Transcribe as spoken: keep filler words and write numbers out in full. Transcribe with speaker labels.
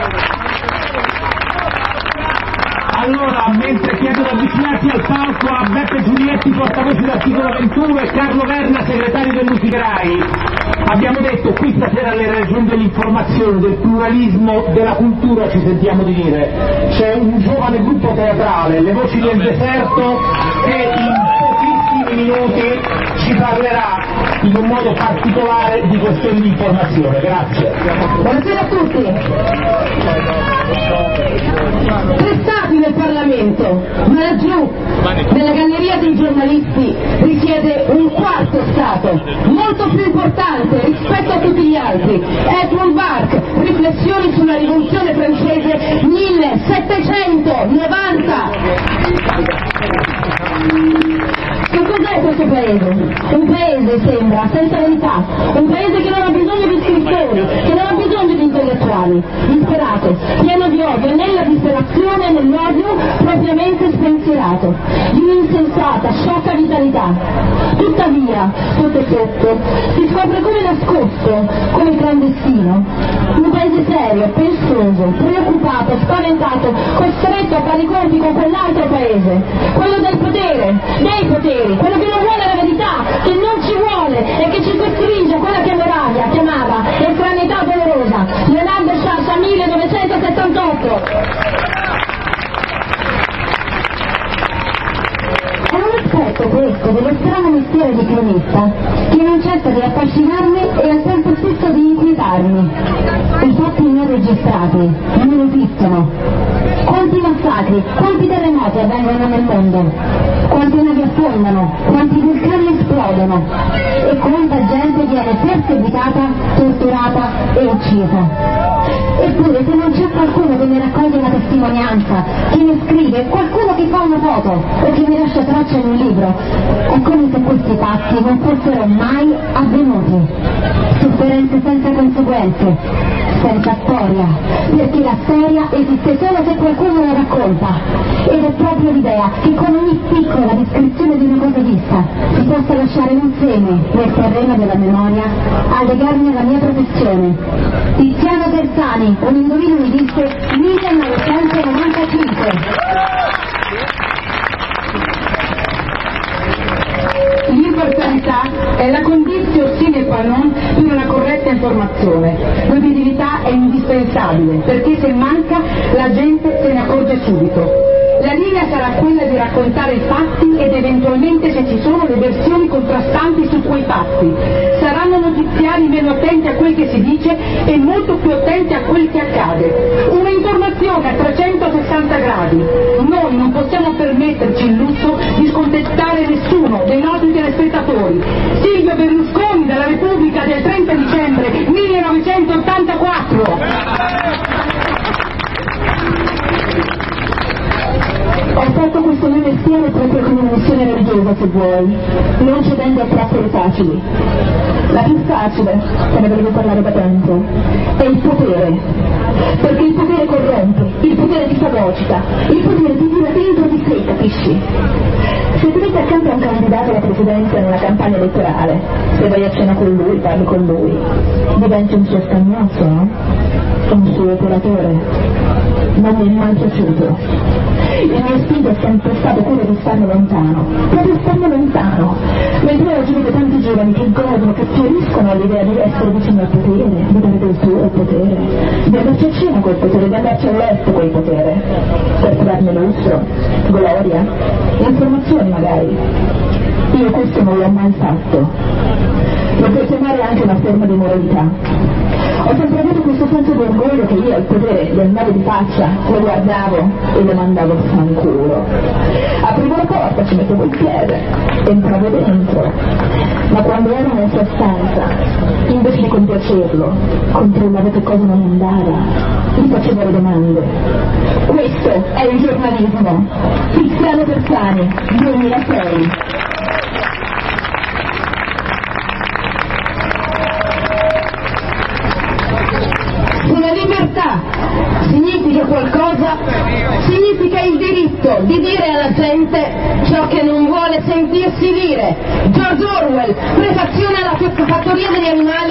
Speaker 1: Allora, mentre chiedo di avvicinarsi al palco a Beppe Giulietti, portavoce dell'articolo ventuno, e Carlo Verna, segretario dell'Usigarai, abbiamo detto qui stasera alle ragioni dell'informazione, del pluralismo, della cultura, ci sentiamo di dire. C'è un giovane gruppo teatrale, Le Voci del Deserto, che in pochissimi minuti ci parlerà in un modo particolare di questioni di informazione. Grazie.
Speaker 2: Buonasera a tutti. Tre stati nel Parlamento, ma laggiù, nella galleria dei giornalisti, risiede un quarto stato, molto più importante rispetto a tutti gli altri. Edmund Burke, Riflessioni sulla rivoluzione francese millesettecentonovanta. Che cos'è questo paese? Un paese, sembra, senza verità, un paese che non ha bisogno di scrittori, che non ha bisogno di intellettuali, disperato, pieno di odio, nella disperazione e nell'odio propriamente spensierato, di un'insensata, sciocca vitalità. Tuttavia, sotto e sotto, si scopre come nascosto, come clandestino, un paese serio, pensoso, preoccupato, spaventato, costretto a fare i conti con quell'altro paese, quello del potere, dei poteri, quello che non vuole la verità, che non ci vuole e che ci costringe a quella che Moravia chiamava estraneità dolorosa. Leonardo Sciascia, millenovecentosettantotto. È un aspetto questo dello strano mestiere di cronista che non cessa di affascinarmi e al tempo stesso di inquietarmi. I fatti non registrati non esistono. Quanti massacri, quanti terremoti avvengono nel mondo, quante navi affondano, quanti vulcani esplodono e quanta gente viene perseguitata, torturata e uccisa. Eppure se non c'è qualcuno che mi raccoglie la testimonianza, che mi scrive, qualcuno che fa una foto o che mi lascia traccia in un libro, è come se questi fatti non fossero mai avvenuti. Sofferenze senza conseguenze, senza storia, perché la storia esiste solo se qualcuno la racconta, ed è proprio l'idea che con ogni piccola descrizione di una cosa vista si possa lasciare un seme nel terreno della memoria a legarmi alla mia professione. Tiziano Terzani, un indovino mi disse millenovecentonovantacinque. L'imparzialità è la condizione sine qua non per una corretta informazione. L'obiettività è indispensabile, perché se manca la gente se ne accorge subito. La linea sarà quella di raccontare i fatti ed eventualmente, se ci sono, le versioni contrastanti su quei fatti. Saranno notiziari meno attenti a quel che si dice e molto più attenti a quel che accade. Una informazione a trecentosessanta gradi. Noi non possiamo permetterci il lusso di scontentare nessuno dei nostri telespettatori. Silvio Berlusconi dalla Repubblica del trenta dicembre millenovecentottantaquattro. Ho fatto questo mio mestiere proprio come una missione religiosa, se vuoi, non cedendo a trappole facili. La più facile, te ne volevo parlare da tempo, è il potere. Perché il potere corrompe, il potere ti fagocita, il potere ti tira dentro di sé, capisci? Se ti metti accanto a un candidato alla presidenza nella campagna elettorale, se vai a cena con lui, parli con lui, diventi un suo scagnozzo, no? Un suo operatore. Non mi è mai piaciuto. Il mio istinto è sempre stato quello di starne lontano, proprio starne lontano, mentre oggi vedo tanti giovani che godono, che fioriscono all'idea di essere vicino al potere, di dare del tuo al potere, di andarci a cena col potere, di andarci all'est col potere, per trovarne lustro, gloria, informazioni magari. Io questo non l'ho mai fatto. Lo puoi chiamare anche una forma di moralità. Ho sempre avuto questo senso di orgoglio che io al potere gli andavo di faccia, lo guardavo e lo mandavo a fanculo. Aprivo la porta, ci mettevo il piede, entravo dentro, ma quando ero nella sua stanza, invece di compiacerlo, controllavo che cosa non andava, gli facevo le domande. Questo è il giornalismo. Tiziano Terzani, duemilasei. Significa qualcosa, significa il diritto di dire alla gente ciò che non vuole sentirsi dire. George Orwell, prefazione alla fattoria degli animali